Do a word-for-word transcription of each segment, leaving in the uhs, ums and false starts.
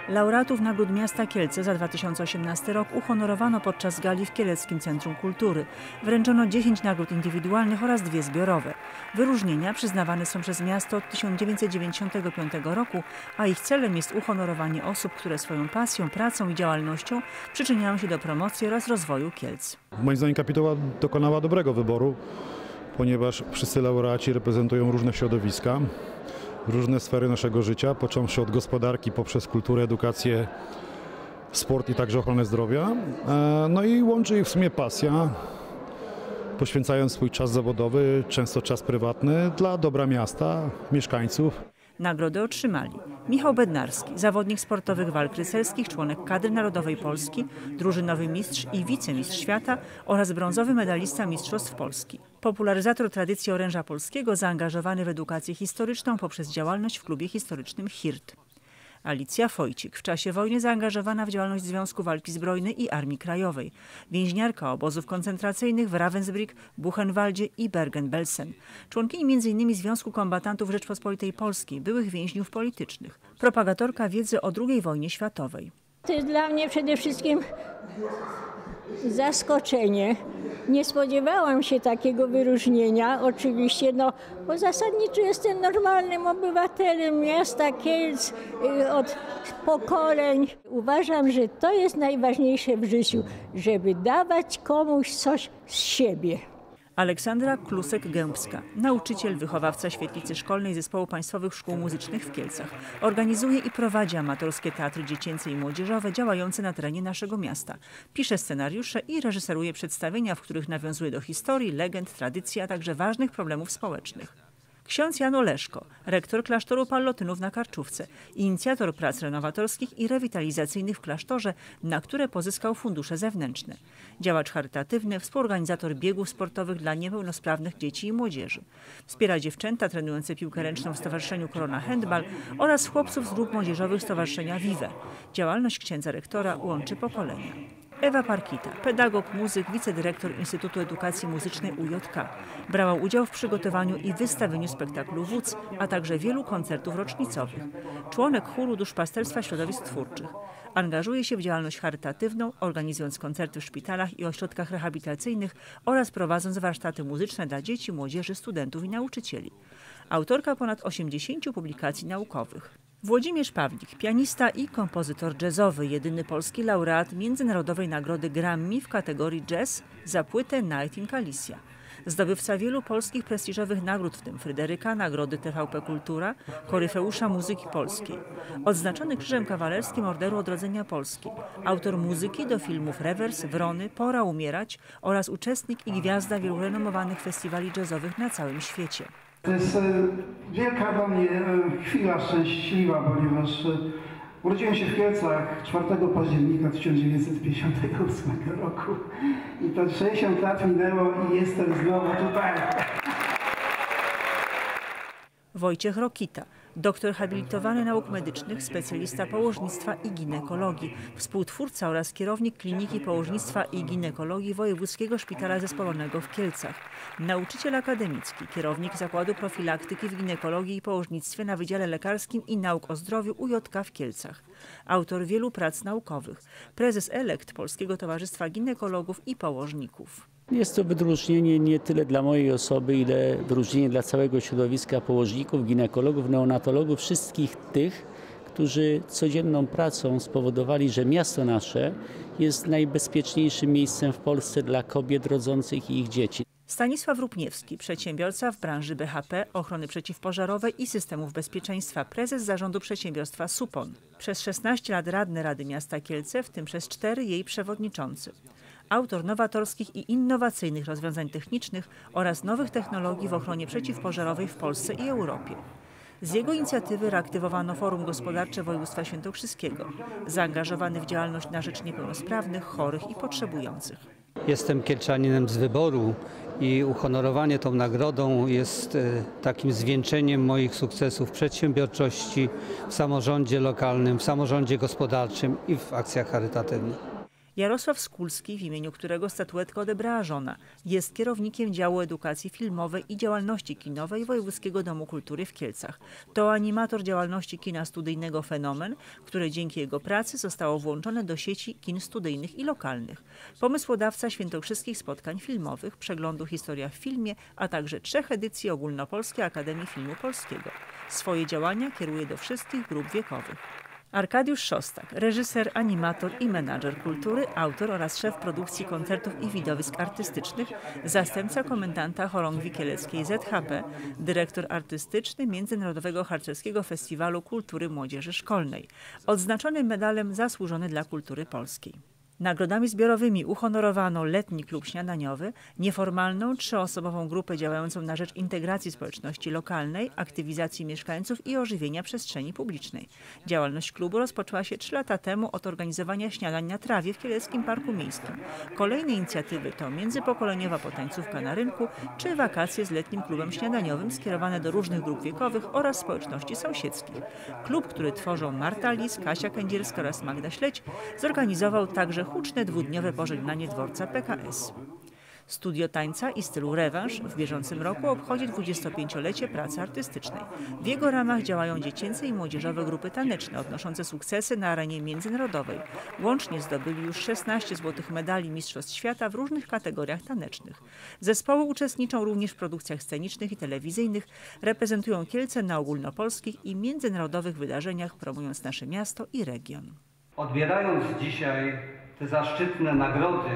Laureatów Nagród Miasta Kielce za dwa tysiące osiemnasty rok uhonorowano podczas gali w Kieleckim Centrum Kultury. Wręczono dziesięć nagród indywidualnych oraz dwie zbiorowe. Wyróżnienia przyznawane są przez miasto od tysiąc dziewięćset dziewięćdziesiątego piątego roku, a ich celem jest uhonorowanie osób, które swoją pasją, pracą i działalnością przyczyniają się do promocji oraz rozwoju Kielc. Moim zdaniem kapituła dokonała dobrego wyboru, ponieważ wszyscy laureaci reprezentują różne środowiska, różne sfery naszego życia, począwszy od gospodarki poprzez kulturę, edukację, sport i także ochronę zdrowia. No i łączy ich w sumie pasja, poświęcając swój czas zawodowy, często czas prywatny dla dobra miasta, mieszkańców. Nagrody otrzymali Michał Bednarski, zawodnik sportowych walk rycerskich, członek kadry narodowej Polski, drużynowy mistrz i wicemistrz świata oraz brązowy medalista Mistrzostw Polski. Popularyzator tradycji oręża polskiego, zaangażowany w edukację historyczną poprzez działalność w klubie historycznym Hirt. Alicja Fojcik, w czasie wojny zaangażowana w działalność Związku Walki Zbrojnej i Armii Krajowej. Więźniarka obozów koncentracyjnych w Ravensbrück, Buchenwaldzie i Bergen-Belsen. Członkini między innymi Związku Kombatantów Rzeczpospolitej Polskiej, byłych więźniów politycznych. Propagatorka wiedzy o drugiej wojnie światowej. To jest dla mnie przede wszystkim zaskoczenie. Nie spodziewałam się takiego wyróżnienia, oczywiście, no, bo zasadniczo jestem normalnym obywatelem miasta Kielc y, od pokoleń. Uważam, że to jest najważniejsze w życiu, żeby dawać komuś coś z siebie. Aleksandra Klusek-Gębska, nauczyciel, wychowawca świetlicy szkolnej Zespołu Państwowych Szkół Muzycznych w Kielcach. Organizuje i prowadzi amatorskie teatry dziecięce i młodzieżowe działające na terenie naszego miasta. Pisze scenariusze i reżyseruje przedstawienia, w których nawiązuje do historii, legend, tradycji, a także ważnych problemów społecznych. Ksiądz Jan Oleszko, rektor klasztoru Pallotynów na Karczówce, inicjator prac renowatorskich i rewitalizacyjnych w klasztorze, na które pozyskał fundusze zewnętrzne. Działacz charytatywny, współorganizator biegów sportowych dla niepełnosprawnych dzieci i młodzieży. Wspiera dziewczęta trenujące piłkę ręczną w Stowarzyszeniu Korona Handball oraz chłopców z grup młodzieżowych Stowarzyszenia Vive. Działalność księdza rektora łączy pokolenia. Ewa Parkita, pedagog, muzyk, wicedyrektor Instytutu Edukacji Muzycznej U J K. Brała udział w przygotowaniu i wystawieniu spektaklu Wódz, a także wielu koncertów rocznicowych. Członek chóru Duszpasterstwa Środowisk Twórczych. Angażuje się w działalność charytatywną, organizując koncerty w szpitalach i ośrodkach rehabilitacyjnych oraz prowadząc warsztaty muzyczne dla dzieci, młodzieży, studentów i nauczycieli. Autorka ponad osiemdziesięciu publikacji naukowych. Włodzimierz Pawlik, pianista i kompozytor jazzowy, jedyny polski laureat Międzynarodowej Nagrody Grammy w kategorii jazz za płytę Night in Galicia. Zdobywca wielu polskich prestiżowych nagród, w tym Fryderyka, Nagrody T V P Kultura, Koryfeusza Muzyki Polskiej. Odznaczony Krzyżem Kawalerskim Orderu Odrodzenia Polski. Autor muzyki do filmów Rewers, Wrony, Pora umierać oraz uczestnik i gwiazda wielu renomowanych festiwali jazzowych na całym świecie. To jest wielka dla mnie chwila szczęśliwa, ponieważ urodziłem się w Kielcach czwartego października tysiąc dziewięćset pięćdziesiątego ósmego roku i to sześćdziesiąt lat minęło i jestem znowu tutaj. Wojciech Rokita, doktor habilitowany nauk medycznych, specjalista położnictwa i ginekologii, współtwórca oraz kierownik Kliniki Położnictwa i Ginekologii Wojewódzkiego Szpitala Zespolonego w Kielcach, nauczyciel akademicki, kierownik Zakładu Profilaktyki w Ginekologii i Położnictwie na Wydziale Lekarskim i Nauk o Zdrowiu U J K w Kielcach, autor wielu prac naukowych, prezes elekt Polskiego Towarzystwa Ginekologów i Położników. Jest to wyróżnienie nie tyle dla mojej osoby, ile wyróżnienie dla całego środowiska położników, ginekologów, neonatologów, wszystkich tych, którzy codzienną pracą spowodowali, że miasto nasze jest najbezpieczniejszym miejscem w Polsce dla kobiet rodzących i ich dzieci. Stanisław Rupniewski, przedsiębiorca w branży B H P, ochrony przeciwpożarowej i systemów bezpieczeństwa, prezes zarządu przedsiębiorstwa Supon. Przez szesnaście lat radny Rady Miasta Kielce, w tym przez cztery jej przewodniczący. Autor nowatorskich i innowacyjnych rozwiązań technicznych oraz nowych technologii w ochronie przeciwpożarowej w Polsce i Europie. Z jego inicjatywy reaktywowano Forum Gospodarcze Województwa Świętokrzyskiego, zaangażowany w działalność na rzecz niepełnosprawnych, chorych i potrzebujących. Jestem kielczaninem z wyboru i uhonorowanie tą nagrodą jest takim zwieńczeniem moich sukcesów w przedsiębiorczości, w samorządzie lokalnym, w samorządzie gospodarczym i w akcjach charytatywnych. Jarosław Skulski, w imieniu którego statuetkę odebrała żona, jest kierownikiem działu edukacji filmowej i działalności kinowej Wojewódzkiego Domu Kultury w Kielcach. To animator działalności kina studyjnego Fenomen, które dzięki jego pracy zostało włączone do sieci kin studyjnych i lokalnych. Pomysłodawca świętokrzyskich spotkań filmowych, przeglądu Historia w filmie, a także trzech edycji Ogólnopolskiej Akademii Filmu Polskiego. Swoje działania kieruje do wszystkich grup wiekowych. Arkadiusz Szostak, reżyser, animator i menadżer kultury, autor oraz szef produkcji koncertów i widowisk artystycznych, zastępca komendanta chorągwi kieleckiej Z H P, dyrektor artystyczny Międzynarodowego Harcerskiego Festiwalu Kultury Młodzieży Szkolnej, odznaczony medalem Zasłużony dla Kultury Polskiej. Nagrodami zbiorowymi uhonorowano Letni Klub Śniadaniowy, nieformalną trzyosobową grupę działającą na rzecz integracji społeczności lokalnej, aktywizacji mieszkańców i ożywienia przestrzeni publicznej. Działalność klubu rozpoczęła się trzy lata temu od organizowania śniadań na trawie w Kieleckim Parku Miejskim. Kolejne inicjatywy to międzypokoleniowa potańcówka na rynku czy wakacje z Letnim Klubem Śniadaniowym skierowane do różnych grup wiekowych oraz społeczności sąsiedzkich. Klub, który tworzą Marta Lis, Kasia Kędzierska oraz Magda Śledź, zorganizował także huczne dwudniowe pożegnanie dworca P K S. Studio Tańca i Stylu Rewanż w bieżącym roku obchodzi dwudziestopięciolecie pracy artystycznej. W jego ramach działają dziecięce i młodzieżowe grupy taneczne odnoszące sukcesy na arenie międzynarodowej. Łącznie zdobyli już szesnaście złotych medali Mistrzostw Świata w różnych kategoriach tanecznych. Zespoły uczestniczą również w produkcjach scenicznych i telewizyjnych, reprezentują Kielce na ogólnopolskich i międzynarodowych wydarzeniach, promując nasze miasto i region. Odbierając dzisiaj te zaszczytne nagrody,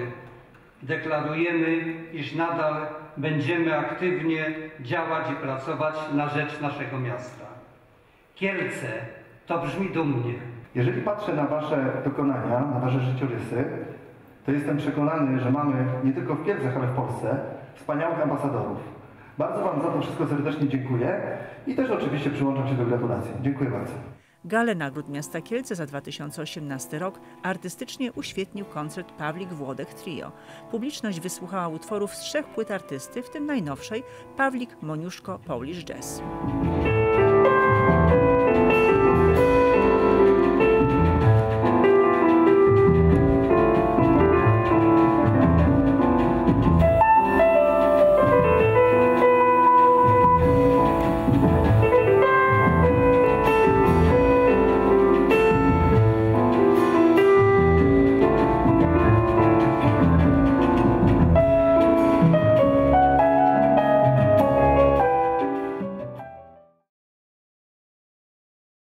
deklarujemy, iż nadal będziemy aktywnie działać i pracować na rzecz naszego miasta. Kielce, to brzmi dumnie. Jeżeli patrzę na Wasze dokonania, na Wasze życiorysy, to jestem przekonany, że mamy nie tylko w Kielcach, ale w Polsce wspaniałych ambasadorów. Bardzo Wam za to wszystko serdecznie dziękuję i też oczywiście przyłączam się do gratulacji. Dziękuję bardzo. Galę Nagród Miasta Kielce za dwa tysiące osiemnasty rok artystycznie uświetnił koncert Pawlik Włodek Trio. Publiczność wysłuchała utworów z trzech płyt artysty, w tym najnowszej Pawlik Moniuszko Polish Jazz.